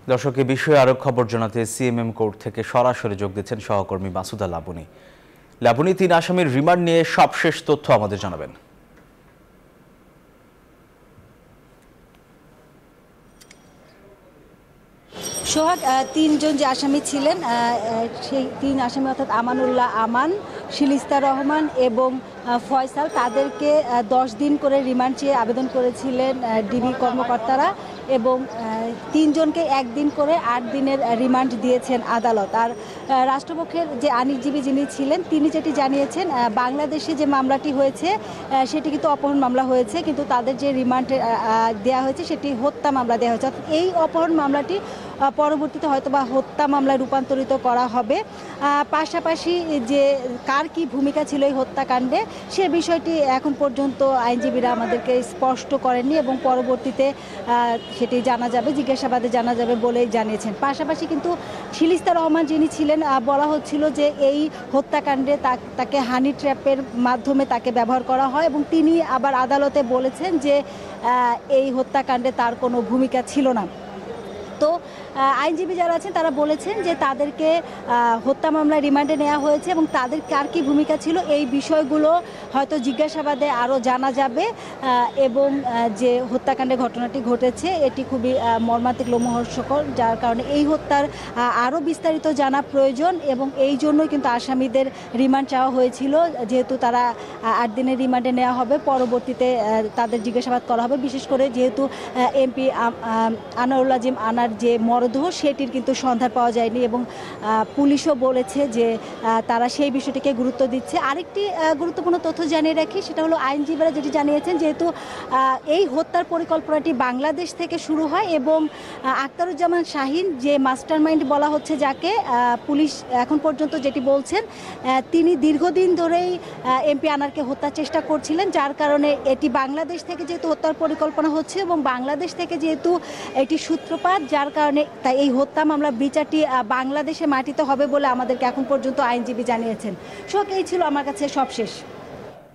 দর্শক, এই বিষয়ে আরো খবর জানাতে সিএমএম কোর্ট থেকে সরাসরি যোগ দিচ্ছেন সহকর্মী মাসুদা লাবণী। লাবণী, 3 আসামির রিমান্ড নিয়ে সবশেষ তথ্য আমাদের জানাবেন। সোহাগ, 3 জন যে আসামি ছিলেন সেই 3 আসামি অর্থাৎ আমানুল্লাহ আমান, শিলিস্তা রহমান এবং ফয়সাল, তাদেরকে 10 দিন করে রিমান্ড চেয়ে আবেদন করেছিলেন ডিবি কর্মকর্তারা এবং 3 জনকে 1 দিন করে 8 দিনের রিমান্ড দিয়েছেন আদালত। আর রাষ্ট্রপক্ষের যে আইনজীবী যিনি ছিলেন তিনি যেটি জানিয়েছেন, বাংলাদেশে যে মামলাটি হয়েছে সেটি কিন্তু অপহরণ মামলা হয়েছে, কিন্তু তাদের যে রিমান্ড দেওয়া হয়েছে সেটি হত্যা মামলা দেওয়া হয়েছে। এই অপহরণ মামলাটি পরবর্তীতে হয়তোবা হত্যা মামলায় রূপান্তরিত করা হবে। পাশাপাশি যে কার কি ভূমিকা ছিল এই হত্যাকাণ্ডে সে বিষয়টি এখন পর্যন্ত আইনজীবীরা আমাদেরকে স্পষ্ট করেননি এবং পরবর্তীতে সেটি জানা যাবে, জিজ্ঞাসাবাদে জানা যাবে বলেই জানিয়েছেন। পাশাপাশি কিন্তু শিলিস্তা রহমান যিনি ছিলেন, বলা হচ্ছিল যে এই হত্যাকাণ্ডে তাকে হানি ট্র্যাপের মাধ্যমে তাকে ব্যবহার করা হয় এবং তিনি আবার আদালতে বলেছেন যে এই হত্যাকাণ্ডে তার কোনো ভূমিকা ছিল না। তো আইনজীবী যারা আছেন তারা বলেছেন যে তাদেরকে হত্যা মামলায় রিমান্ডে নেওয়া হয়েছে এবং তাদের কার কী ভূমিকা ছিল এই বিষয়গুলো হয়তো জিজ্ঞাসাবাদে আরও জানা যাবে এবং যে হত্যাকাণ্ডের ঘটনাটি ঘটেছে এটি খুবই মর্মান্তিক, লোমহর্ষকর, যার কারণে এই হত্যার আরও বিস্তারিত জানা প্রয়োজন এবং এই জন্যই কিন্তু আসামিদের রিমান্ড চাওয়া হয়েছিল, যেহেতু তারা 8 দিনের রিমান্ডে নেওয়া হবে, পরবর্তীতে তাদের জিজ্ঞাসাবাদ করা হবে। বিশেষ করে যেহেতু এমপি আনোয়ারুল আজিম আনার যে মরদেহ সেটির কিন্তু সন্ধান পাওয়া যায়নি এবং পুলিশও বলেছে যে তারা সেই বিষয়টিকে গুরুত্ব দিচ্ছে। আরেকটি গুরুত্বপূর্ণ তথ্য জানিয়ে রাখি, সেটা হলো আইনজীবীরা যেটি জানিয়েছেন, যেহেতু এই হত্যার পরিকল্পনাটি বাংলাদেশ থেকে শুরু হয় এবং আখতারুজ্জামান শাহিন যে মাস্টার মাইন্ড বলা হচ্ছে যাকে, পুলিশ এখন পর্যন্ত যেটি বলছেন তিনি দীর্ঘদিন ধরেই এমপি আনারকে হত্যার চেষ্টা করছিলেন, যার কারণে এটি বাংলাদেশ থেকে যেহেতু হত্যার পরিকল্পনা হচ্ছে এবং বাংলাদেশ থেকে যেহেতু এটি সূত্রপাত, যার কারণে তাই এই হত্যা মামলার বিচারটি বাংলাদেশে মাটিতে হবে বলে আমাদেরকে এখন পর্যন্ত আইনজীবী জানিয়েছেন। এই ছিল আমার কাছে সবশেষ।